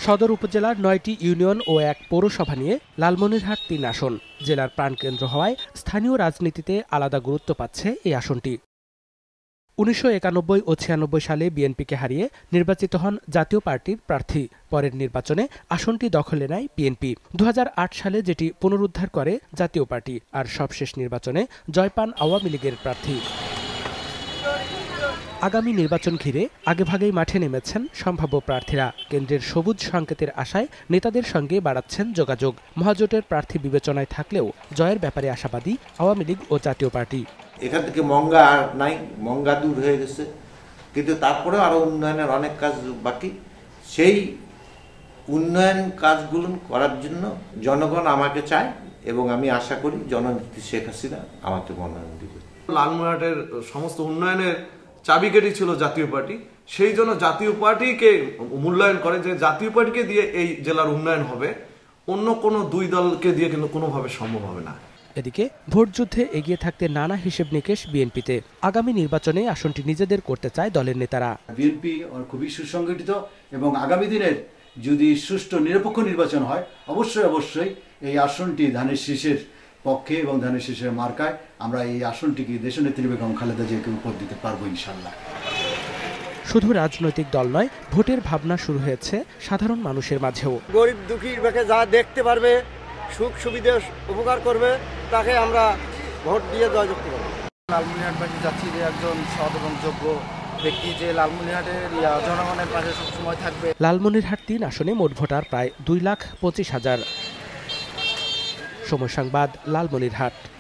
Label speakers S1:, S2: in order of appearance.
S1: সদর উপজেলার ৯টি ইউনিয়ন ও ১ পৌরসভা নিয়ে লালমনিরহাট ৩ আসন। জেলার প্রাণকেন্দ্র হওয়ায় স্থানীয় রাজনীতিতে আলাদা গুরুত্ব পাচ্ছে এই আসনটি। ১৯৯১ ও ৯৬ সালে বিএনপিকে হারিয়ে নির্বাচিত হন জাতীয় পার্টির প্রার্থী। পরের নির্বাচনে আসনটি দখলে নেয় বিএনপি। ২০০৮ সালে যেটি পুনরুদ্ধার করে জাতীয় পার্টি। আর সবশেষ নির্বাচনে জয় পান আওয়ামী লীগের প্রার্থী। আগামী নির্বাচন ঘিরে আগেভাগেই মাঠে নেমেছেন সম্ভাব্য প্রার্থীরা। কেন্দ্রের সবুজ সংকেতের আশায় নেতাদের সঙ্গে বাড়াচ্ছেন যোগাযোগ। মহাজোটের প্রার্থী বিবেচনায় থাকলেও জয়ের ব্যাপারে আশাবাদী আওয়ামী লীগ ও জাতীয় পার্টি।
S2: এখান থেকে মঙ্গা আর নাই, মঙ্গা দূর হয়ে গেছে, কিন্তু তারপরেও আরো উন্নয়নের অনেক কাজ বাকি। সেই উন্নয়ন কাজগুলো করার জন্য জনগণ আমাকে চায় এবং আমি আশা করি জননেত্রী শেখ হাসিনা আমাকে মনোনয়ন দিবে।
S3: লালমনিরহাটের সমস্ত উন্নয়নের চাবিকাঠি ছিল জাতীয় পার্টি, সেই জন্য জাতীয় পার্টিকে মূল্যায়ন করে যে জাতীয় পার্টিকে দিয়ে এই জেলার উন্নয়ন হবে, অন্য কোনো দুই দলকে দিয়ে কিন্তু কোনোভাবে সম্ভব হবে না।
S1: এদিকে ভোটযুদ্ধে এগিয়ে থাকতে নানা হিসেব নিকেশ বিএনপিতে। আগামী নির্বাচনে আসনটি নিজেদের করতে চায় দলের নেতারা।
S4: বিএনপি খুবই সুসংগঠিত এবং আগামী দিনের যদি সুষ্ঠু নিরপেক্ষ নির্বাচন হয় অবশ্যই এই আসনটি ধানের শীষের পক্ষে এবং ধানের শীষের মার্কায় আমরা এই আসনটিকে দেশনেত্রী বেগম খালেদা জিয়াকে উপহার দিতে পারবো ইনশাআল্লাহ।
S1: শুধু রাজনৈতিক দল নয়, ভোটের ভাবনা শুরু হয়েছে সাধারণ মানুষের মাঝেও।
S5: গরিব দুঃখীর মুখে যা দেখতে পারবে, সুখ সুবিধা উপকার করবে, তাকে আমরা ভোট দিয়ে জয়যুক্ত করব।
S6: লালমনিরহাটবাসী যাচ্ছি যে একজন সৎ এবং যোগ্য ব্যক্তি যে লালমনিরহাটের জনগণের পাশে সবসময় থাকবে।
S1: লালমনিরহাট ৩ আসনে মোট ভোটার প্রায় ২,২৫,০০০। সময় সংবাদ, লালমনিরহাট।